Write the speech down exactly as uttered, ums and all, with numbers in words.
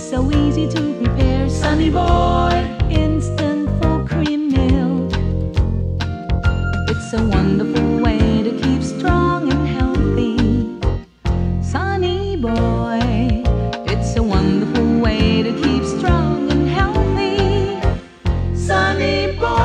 so easy to prepare. Sunny Boy, instant full cream milk. It's a wonderful way to keep strong and healthy. Sunny Boy, it's a wonderful way to keep strong and healthy. Sunny Boy.